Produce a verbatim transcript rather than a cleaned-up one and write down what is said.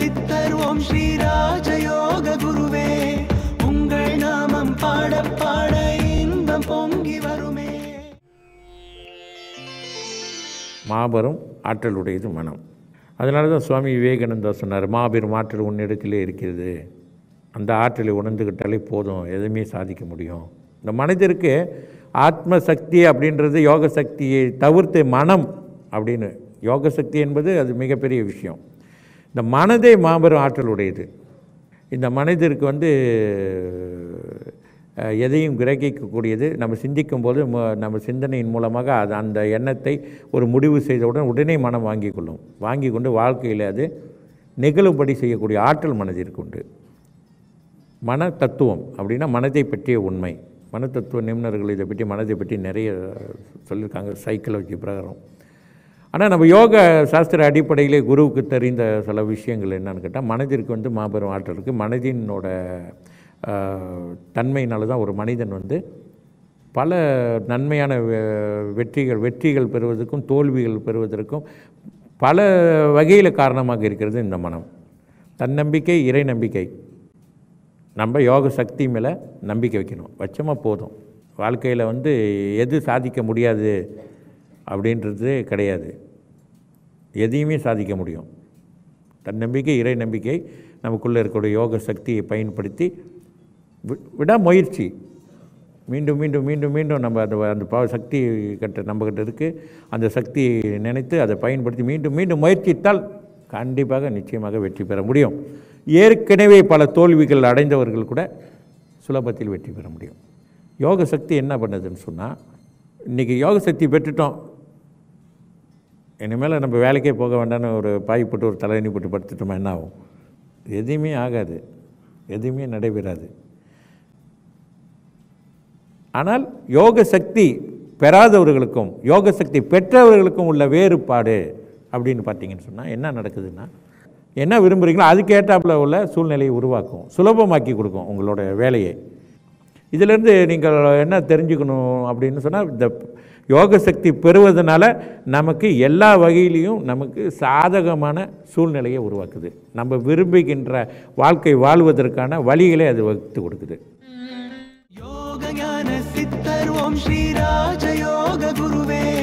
சித்தர் ஓம் ஸ்ரீ ராஜயோக குருவே உங்கள் நாமம் பாட பாட இன்பம் பொங்கி வருமே. மாபெரும் ஆற்றலுடையது மனம். அதனால தான் சுவாமி விவேகானந்தா சொன்னார், மாபெரும் ஆற்றல் உன்னிடத்திலே இருக்கிறது, அந்த ஆற்றலை உணர்ந்துக்கிட்டாலே போதும், எதுவுமே சாதிக்க முடியும். இந்த மனிதருக்கு ஆத்ம சக்தி அப்படின்றது யோக சக்தியை தவிர்த்து மனம் அப்படின்னு, யோக சக்தி என்பது அது மிகப்பெரிய விஷயம். இந்த மனதே மாபெரும் ஆற்றல் உடையது. இந்த மனிதருக்கு வந்து எதையும் கிரகிக்கக்கூடியது. நம்ம சிந்திக்கும் போது நம்ம சிந்தனையின் மூலமாக அது அந்த எண்ணத்தை ஒரு முடிவு செய்தவுடன் உடனே மனம் வாங்கி கொள்ளும். வாங்கி கொண்டு வாழ்க்கையில் அது நிகழும்படி செய்யக்கூடிய ஆற்றல் மனதிற்கு உண்டு. மன தத்துவம் அப்படின்னா மனதை பற்றிய உண்மை. மன தத்துவ நிபுணர்கள் இதை பற்றி மனதை பற்றி நிறைய சொல்லியிருக்காங்க சைக்காலஜி பிரகாரம். ஆனால் நம்ம யோக சாஸ்திர அடிப்படையிலே குருவுக்கு தெரிந்த சில விஷயங்கள் என்னன்னு கேட்டால், மனதிற்கு வந்து மாபெரும் ஆற்றல் இருக்குது. மனதினோட தன்மையினால தான் ஒரு மனிதன் வந்து பல நன்மையான வெற்றிகள் வெற்றிகள் பெறுவதற்கும் தோல்விகள் பெறுவதற்கும் பல வகையில் காரணமாக இருக்கிறது இந்த மனம். தன்னம்பிக்கை, இறை நம்பிக்கை. நம்ம யோக சக்தி மேலே நம்பிக்கை வைக்கணும், வச்சமாக போதும். வாழ்க்கையில் வந்து எது சாதிக்க முடியாது அப்படின்றது கிடையாது, எதையுமே சாதிக்க முடியும். தன்னம்பிக்கை, இறை நம்பிக்கை, நமக்குள்ளே இருக்கக்கூடிய யோக சக்தியை பயன்படுத்தி விடாமுயற்சி, மீண்டும் மீண்டும் மீண்டும் மீண்டும் நம்ம அந்த அந்த பா சக்தி கட்ட நம்மக்கிட்ட இருக்குது, அந்த சக்தியை நினைத்து அதை பயன்படுத்தி மீண்டும் மீண்டும் முயற்சித்தால் கண்டிப்பாக நிச்சயமாக வெற்றி பெற முடியும். ஏற்கனவே பல தோல்விகள் அடைந்தவர்கள் கூட சுலபத்தில் வெற்றி பெற முடியும். யோக சக்தி என்ன பண்ணுதுன்னு சொன்னால், இன்றைக்கி யோக சக்தி பெற்றுட்டோம், இனிமேல் நம்ம வேலைக்கே போக வேண்டாம்னு ஒரு பாய் போட்டு ஒரு தலையணி போட்டு படுத்துட்டோமா என்ன ஆகும்? எதுவுமே ஆகாது, எதுவுமே நடைபெறாது. ஆனால் யோக சக்தி பெறாதவர்களுக்கும் யோக சக்தி பெற்றவர்களுக்கும் உள்ள வேறுபாடு அப்படின்னு பார்த்தீங்கன்னு சொன்னால் என்ன நடக்குதுன்னா, என்ன விரும்புகிறீங்களோ அதுக்கேற்றாப்புல உள்ள சூழ்நிலையை உருவாக்கும், சுலபமாக்கி கொடுக்கும் உங்களோட வேலையை. இதிலேருந்து நீங்கள் என்ன தெரிஞ்சுக்கணும் அப்படின்னு சொன்னால், இந்த யோக சக்தி பெறுவதனால நமக்கு எல்லா வகையிலையும் நமக்கு சாதகமான சூழ்நிலையை உருவாக்குது. நம்ம விரும்புகின்ற வாழ்க்கை வாழ்வதற்கான வழிகளை அது வகுத்து கொடுக்குது. யோக ஞான சித்தர் ஓம் ஸ்ரீ ராஜயோக குருவே